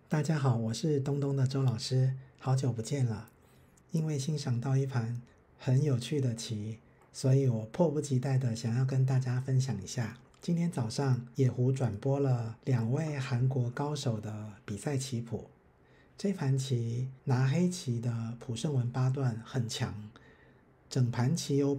大家好，我是东东的周老师，好久不见了。因为欣赏到一盘很有趣的棋，所以我迫不及待的想要跟大家分享一下。今天早上野狐转播了2位韩国高手的比赛棋谱。这盘棋拿黑棋的朴胜文八段很强，整盘棋有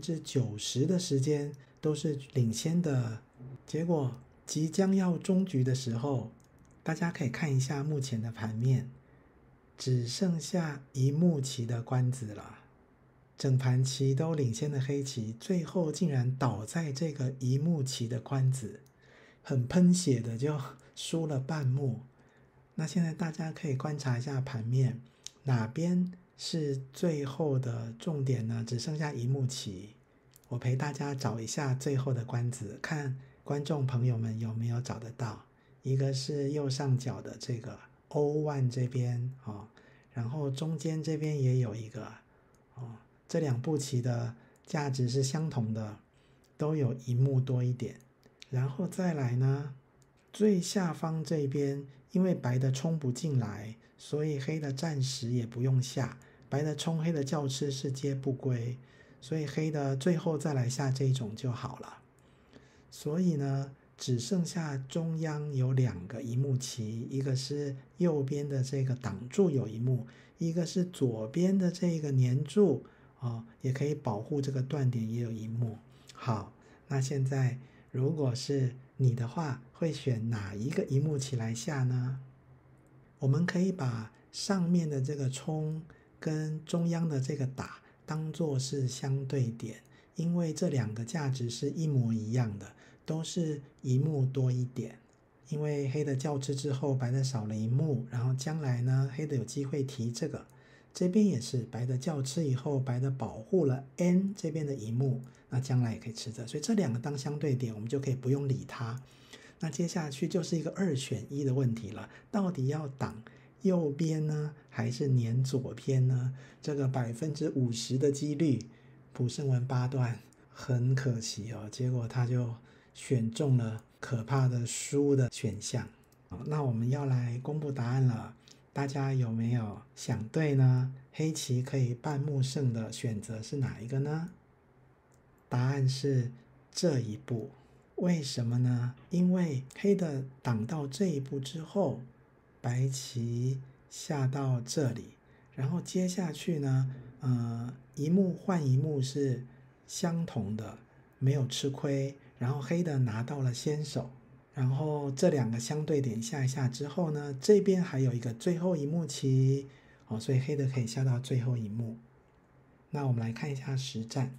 90%的时间都是领先的。结果即将要终局的时候，大家可以看一下目前的盘面，只剩下一目棋的官子了。整盘棋都领先的黑棋，最后竟然倒在这个一目棋的官子，很喷血的就输了半目。那现在大家可以观察一下盘面，哪边是最后的重点呢？只剩下一目棋。我陪大家找一下最后的官子，看观众朋友们有没有找得到。一个是右上角的这个 O1 这边哦，然后中间这边也有一个哦，这2步棋的价值是相同的，都有一目多一点。然后再来呢，最下方这边因为白的冲不进来，所以黑的暂时也不用下，白的冲黑的叫吃是接不归，所以黑的最后再来下这种就好了。所以呢，只剩下中央有2个一目棋，一个是右边的这个挡住有一目，一个是左边的这个黏住也可以保护这个断点也有一目。好，那现在如果是你的话，会选哪一个一目棋来下呢？我们可以把上面的这个冲跟中央的这个打当作是相对点，因为这2个价值是一模一样的，都是一目多一点。因为黑的叫吃之后，白的少了一目，然后将来呢，黑的有机会提这个，这边也是白的叫吃以后，白的保护了 N 这边的一目，那将来也可以吃这，所以这2个当相对点，我们就可以不用理它。那接下去就是一个2选1的问题了，到底要挡右边呢，还是粘左边呢？这个50%的几率，朴胜文八段很可惜哦，结果他就选中了可怕的输的选项。那我们要来公布答案了，大家有没有想对呢？黑棋可以半目胜的选择是哪一个呢？答案是这一步。为什么呢？因为黑的挡到这一步之后，白棋下到这里，然后接下去呢，一目换一目是相同的，没有吃亏，然后黑的拿到了先手，然后这2个相对点下一下之后呢，这边还有一个最后一目棋所以黑的可以下到最后一目。那我们来看一下实战。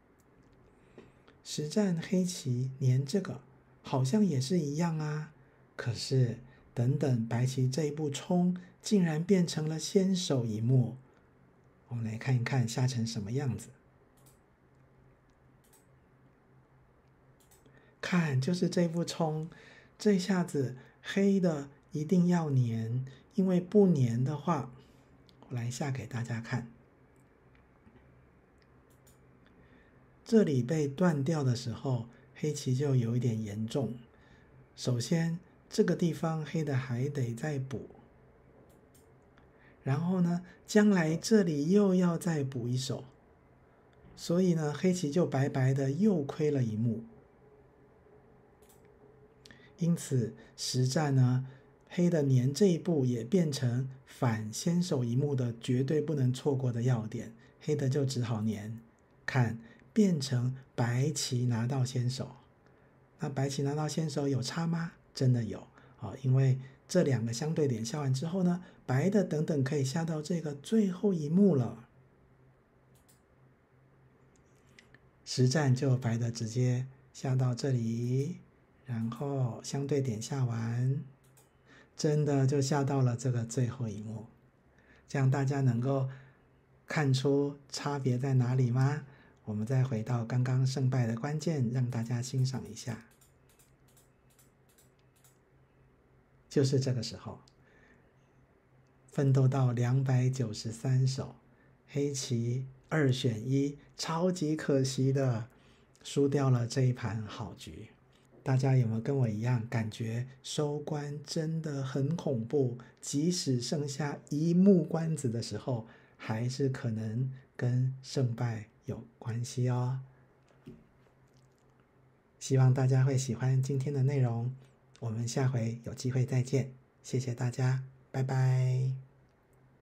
实战黑棋粘这个好像也是一样啊，可是等等白棋这一步冲竟然变成了先手一目，我们来看一看下成什么样子。看，就是这一步冲，这下子黑的一定要粘，因为不粘的话，我来下给大家看。这里被断掉的时候，黑棋就有一点严重。首先，这个地方黑的还得再补，然后呢，将来这里又要再补一手，所以呢，黑棋就白白的又亏了一目。因此，实战呢，黑的粘这一步也变成反先手一目的绝对不能错过的要点，黑的就只好粘。看，变成白棋拿到先手，那白棋拿到先手有差吗？真的有因为这2个相对点下完之后呢，白的等等可以下到这个最后一目了。实战就白的直接下到这里，然后相对点下完，真的就下到了这个最后一目。这样大家能够看出差别在哪里吗？我们再回到刚刚胜败的关键，让大家欣赏一下。就是这个时候，奋斗到293手，黑棋2选1，超级可惜的输掉了这一盘好局。 大家有没有跟我一样感觉收官真的很恐怖？即使剩下一目关子的时候，还是可能跟胜败有关系哦。希望大家会喜欢今天的内容，我们下回有机会再见，谢谢大家，拜拜。